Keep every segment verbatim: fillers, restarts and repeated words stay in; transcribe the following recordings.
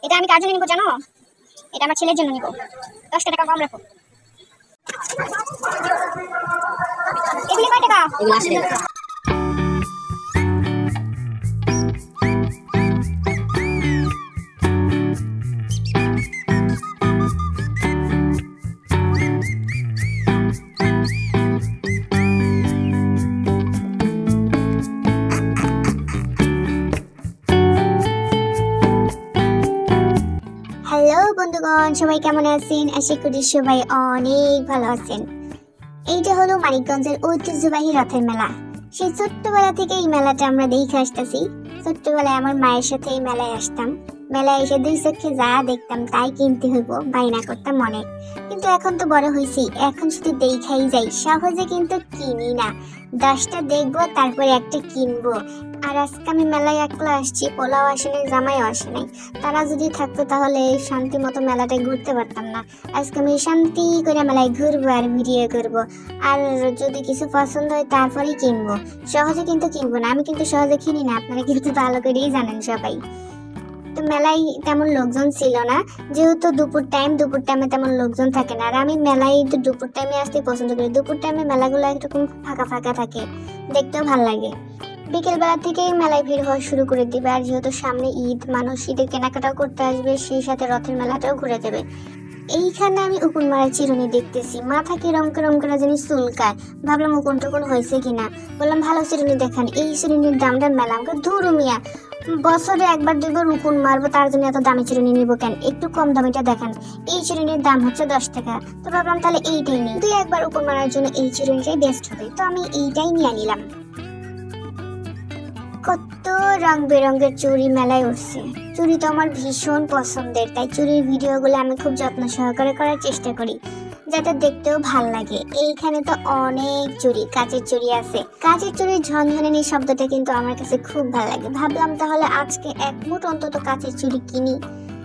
এটা আমি কার জন্য নিব জানো? এটা আমার ছেলের জন্য নিব। দশটা টাকা কম রাখো। এগুলি কয় টাকা? এগুলো আশি টাকা। হ্যালো বন্ধুগণ, সবাই কেমন আছেন? আশা করি সবাই অনেক ভালো আছেন। এইটা হলো মানিকগঞ্জের ঐতিহ্যবাহী রথের মেলা। সেই ছোট্টবেলা থেকে এই মেলাটা আমরা দেখে আসতেছি। ছোট্টবেলায় আমার মায়ের সাথে এই মেলায় আসতাম। মেলায় এসে দুই চোখে যা দেখতাম তাই কিনতে হইব, বায়না করতাম অনেক। কিন্তু এখন তো বড় হয়েছি, এখন শুধু দেখাই যাই, সহজে কিন্তু কিনি না। দশটা দেখবো তারপরে একটা কিনবো। আর আজকে আমি মেলায় একলা আসছি, পোলাও আসে নাই, জামাইও আসে নাই। তারা যদি থাকতো তাহলে শান্তি মতো মেলাটায় ঘুরতে পারতাম না। আজকে আমি শান্তি করে মেলায় ঘুরবো আর ভিডিও করবো। আর যদি কিছু পছন্দ হয় তারপরেই কিনবো, সহজে কিন্তু কিনবো না। আমি কিন্তু সহজে কিনি না, আপনারা কিন্তু ভালো করেই জানেন সবাই। তো মেলায় তেমন লোকজন ছিল না, যেহেতু দুপুর টাইম, দুপুর টাইমে তেমন লোকজন থাকে না। আর আমি মেলায় তো দুপুর টাইমে আসতে পছন্দ করি। দুপুর টাইমে মেলাগুলো একরকম ফাঁকা ফাঁকা থাকে, দেখতেও ভালো লাগে। বিকেল বেলা থেকেই মেলায় ভিড় হওয়া শুরু করে দিবে। আর যেহেতু সামনে ঈদ, মানুষ ঈদের কেনাকাটাও করতে আসবে, সেই সাথে রথের মেলাটাও ঘুরে যাবে। এইখানে আমি উকুন মারা চিরুনি দেখতেছি, মাথা কিরম কিরম করে জানি চুলকায়। ভাবলাম উকুন টুকুন হয়েছে কিনা, বললাম ভালো চিরুনি দেখান। এই চিরুনির দামটা মেলা, আমাকে ধুরু মিয়া, বছরে একবার দুইবার উকুন মারবো, তার জন্য এত দামি চিরুনি নিবো কেন? একটু কম দামিটা দেখান। এই চিরুনির দাম হচ্ছে দশ টাকা। তো ভাবলাম তাহলে এইটাই নিই, দুই একবার উকুন মারার জন্য এই চিরুনিটাই বেস্ট হবে। তো আমি এইটাই নিয়ে নিলাম। কত রং বেরঙের চুড়ি মেলায় উঠছে। চুড়ি তো আমার ভীষণ পছন্দের, তাই চুড়ির ভিডিওগুলো আমি খুব যত্ন সহকারে করার চেষ্টা করি, যাতে দেখতেও ভাল লাগে। এইখানে তো অনেক চুড়ি, কাচের চুড়ি আছে। কাচের চুড়ির ঝনঝনানি শব্দটা কিন্তু আমার কাছে খুব ভালো লাগে। ভাবলাম তাহলে আজকে এক মুঠ অন্তত কাচের চুড়ি কিনি।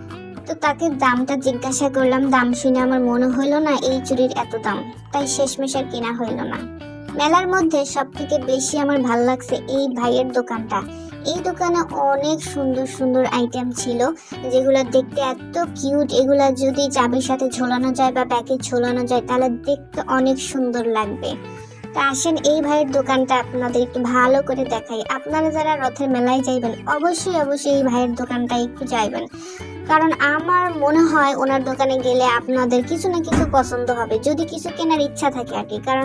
তো তাকে দামটা জিজ্ঞাসা করলাম, দাম শুনে আমার মনে হইলো না এই চুড়ির এত দাম, তাই শেষমেশ আর কেনা হইলো না। মেলার মধ্যে সব থেকে বেশি আমার ভাল লাগছে এই ভাইয়ের দোকানটা। এই দোকানে অনেক সুন্দর সুন্দর আইটেম ছিল, যেগুলো দেখতে এত কিউট। এগুলা যদি চাবির সাথে ঝোলানো যায় বা ব্যাগে ঝোলানো যায় তাহলে দেখতে অনেক সুন্দর লাগবে। তা আসেন এই ভাইয়ের দোকানটা আপনাদের একটু ভালো করে দেখাই। আপনারা যারা রথের মেলায় যাইবেন অবশ্যই অবশ্যই এই ভাইয়ের দোকানটা একটু যাইবেন, কারণ আমার মনে হয় ওনার দোকানে গেলে আপনাদের কিছু না কিছু পছন্দ হবে, যদি কিছু কেনার ইচ্ছা থাকে আর কি। কারণ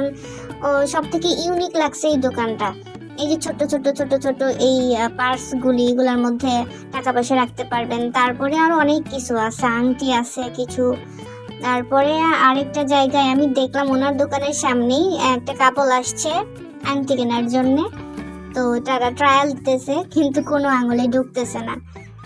সব থেকে ইউনিক লাগছে এই দোকানটা। এই যে ছোট ছোট ছোট ছোট এই পার্সগুলি, এগুলোর মধ্যে টাকা পয়সা রাখতে পারবেন। তারপরে আরো অনেক কিছু আছে, আংটি আছে কিছু। তারপরে আরেকটা জায়গায় আমি দেখলাম ওনার দোকানের সামনেই একটা কাপল আসছে আংটি কেনার জন্য। তো তারা ট্রায়াল দিতেছে, কিন্তু কোনো আঙুলে ঢুকতেছে না।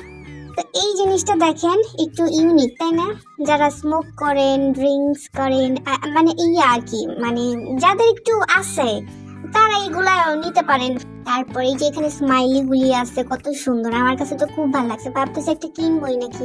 তো এই জিনিসটা দেখেন, একটু ইউনিক তাই না? যারা স্মোক করেন, ড্রিঙ্কস করেন, মানে এই আর কি, মানে যাদের একটু আছে তারা এইগুলা নিতে পারেন। তারপরে এই যে এখানে স্মাইলি গুলি আছে, কত সুন্দর, আমার কাছে তো খুব ভালো লাগছে। ভাবতেছি একটা কিনবই নাকি।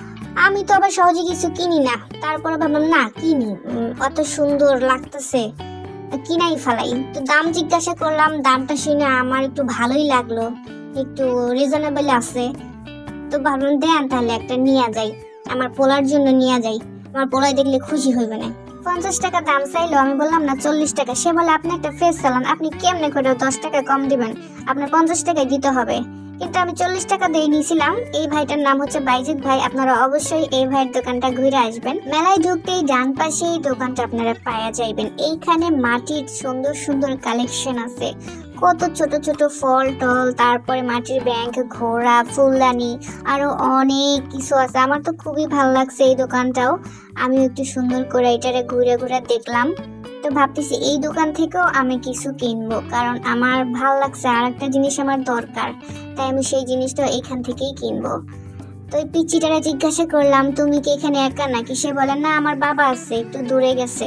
আমি তো আবার সহজে কিছু কিনি না, তারপরে ভাবলাম না কিনি, অত সুন্দর লাগতেছে কিনাই ফেলাই। তো দাম জিজ্ঞাসা করলাম, দামটা শুনে আমার একটু ভালোই লাগলো, একটু রিজনেবল আছে। তো ভাবলাম দেন তাহলে একটা নিয়ে যাই, আমার পোলার জন্য নিয়ে যাই, আমার পোলাই দেখলে খুশি হইবে না। পঞ্চাশ টাকা দাম চাইলো, আমি বললাম না চল্লিশ টাকা। সে বলে আপনি একটা ফেস চালান, আপনি কেমনে করে দশ টাকা কম দিবেন, আপনার পঞ্চাশ টাকায় দিতে হবে। কিন্তু আমি চল্লিশ টাকা দিয়ে নিয়েছিলাম। এই ভাইটার নাম হচ্ছে বাইজিৎ ভাই। আপনারা অবশ্যই এই ভাইয়ের দোকানটা ঘুরে আসবেন। মেলায় ঢুকতেই ডান পাশে এই দোকানটা আপনারা পাওয়া যাইবেন। এইখানে মাটির সুন্দর সুন্দর কালেকশন আছে, কত ছোট ছোট ফল টল, তারপরে মাটির ব্যাংক, ঘোড়া, ফুলদানি, আরো অনেক কিছু আছে। আমার তো খুবই ভালো লাগছে এই দোকানটাও। আমি একটু সুন্দর করে এটারে ঘুরে ঘুরে দেখলাম। তো ভাবতেছি এই দোকান থেকেও আমি কিছু কিনবো, কারণ আমার ভালো লাগছে, আর একটা জিনিস আমার দরকার, তাই আমি সেই জিনিসটা এখান থেকেই কিনবো। তো এই পিচিটারে জিজ্ঞাসা করলাম, তুমি কি এখানে একা নাকি? সে বলে না, আমার বাবা আছে, একটু দূরে গেছে।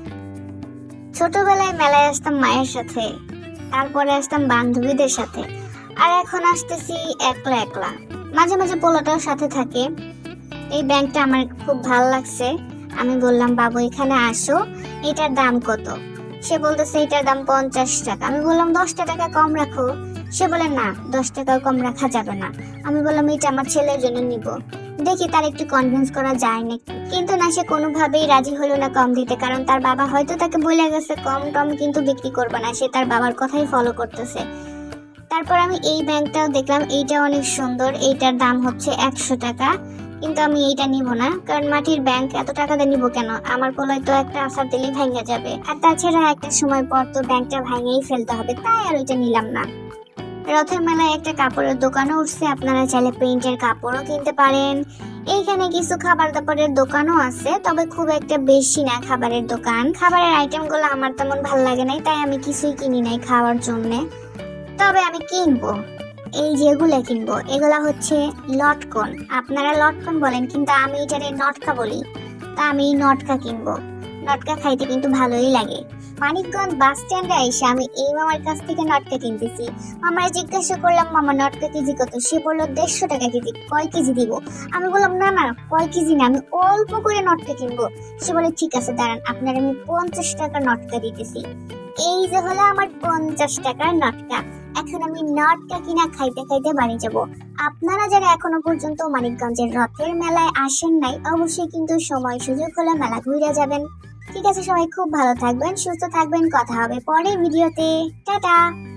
ছোটবেলায় মেলায় আসতাম মায়ের সাথে, তারপরে আসতাম বান্ধবীদের সাথে, আর এখন আসতেছি একলা একলা। মাঝে মাঝে পোলাটাও সাথে থাকে। এই ব্যাংকটা আমার খুব ভালো লাগছে। আমি বললাম বাবু এখানে আসো, এটার দাম কত? সে বলতেছে এটার দাম পঞ্চাশ টাকা। আমি বললাম দশটা টাকা কম রাখো। সে বলে না, দশ টাকাও কম রাখা যাবে না। আমি বললাম এটা আমার ছেলের জন্য নিব, দেখি তার একটু কনভিন্স করা যায় নাকি। কিন্তু না, সে কোনোভাবেই রাজি হলো না কম দিতে, কারণ তার বাবা হয়তো তাকে বলে গেছে কম টম কিন্তু বিক্রি করবে না, সে তার বাবার কথাই ফলো করতেছে। তারপর আমি এই ব্যাংকটাও দেখলাম, এইটা অনেক সুন্দর, এইটার দাম হচ্ছে একশো টাকা, কিন্তু আমি এইটা নিব না, কারণ মাটির ব্যাংক এত টাকা দিয়ে নিব কেন, আমার পোলায় তো একটা আসার দিলেই ভেঙে যাবে, আর তাছাড়া একটা সময় পর তো ব্যাংকটা ভেঙেই ফেলতে হবে, তাই আর ওইটা নিলাম না। রথের মেলায় একটা কাপড়ের দোকানও উঠছে, আপনারা চাইলে প্রিন্টের কাপড়ও কিনতে পারেন। এইখানে কিছু খাবার দাবারের দোকানও আছে, তবে খুব একটা বেশি না খাবারের দোকান। খাবারের আইটেমগুলো আমার তেমন ভালো লাগে নাই, তাই আমি কিছুই কিনি নাই খাওয়ার জন্যে। তবে আমি কিনবো, এই যেগুলো কিনবো এগুলা হচ্ছে লটকন, আপনারা লটকন বলেন কিন্তু আমি এটারে নটকা বলি, তা আমি নটকা কিনবো। নটকা খাইতে কিন্তু ভালোই লাগে। মানিকগঞ্জ বাস স্ট্যান্ডে এসে আমি এই মামার কাছ থেকে নটকা কিনতেছি। মামার জিজ্ঞাসা করলাম, মামা নটকা কেজি কত? সে বললো দেড়শো টাকা কেজি। কয় কেজি দিব? আমি বললাম না না, কয় কেজি না, আমি অল্প করে নটকা কিনবো। সে বলে ঠিক আছে দাঁড়ান, আপনার আমি পঞ্চাশ টাকা নটকা দিতেছি। এই যে হলো আমার পঞ্চাশ টাকার নটকা। এখন আমি নটকা কিনা খাইতে খাইতে বাড়ি যাব। আপনারা যারা এখনো পর্যন্ত মানিকগঞ্জের রথের মেলায় আসেন নাই, অবশ্যই কিন্তু সময় সুযোগ হলে মেলা ঘুরে যাবেন। ঠিক আছে, সবাই খুব ভালো থাকবেন, সুস্থ থাকবেন, কথা হবে পরের ভিডিওতে। টাটা।